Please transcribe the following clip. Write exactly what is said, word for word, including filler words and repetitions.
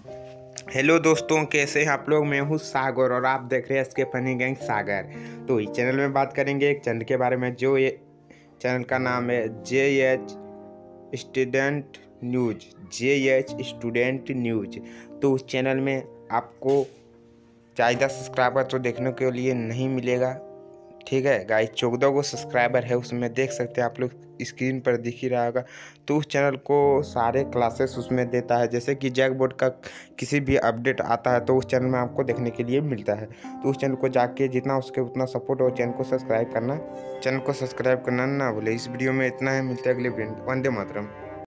Hello दोस्तों, कैसे हैं आप लोग। मैं हूँ सागर और आप देख रहे हैं एसके फनी गैंग सागर। तो इस चैनल में बात करेंगे एक चैनल के बारे में, जो ये चैनल का नाम है J H student news J H student news. तो उस चैनल में आपको ज़्यादा सब्सक्राइबर तो देखने के लिए नहीं मिलेगा, ठीक है गाइस। चौदह को सब्सक्राइबर है उसमें, देख सकते हैं आप लोग, स्क्रीन पर दिख ही रहा होगा। तो उस चैनल को सारे क्लासेस उसमें देता है, जैसे कि जैक बोर्ड का किसी भी अपडेट आता है तो उस चैनल में आपको देखने के लिए मिलता है। तो उस चैनल को जाके जितना उसके उतना सपोर्ट हो, चैनल को सब्सक्राइब करना चैनल को सब्सक्राइब करना ना भूले। इस वीडियो में इतना है, मिलते हैं अगले वीडियो। वंदे मातरम।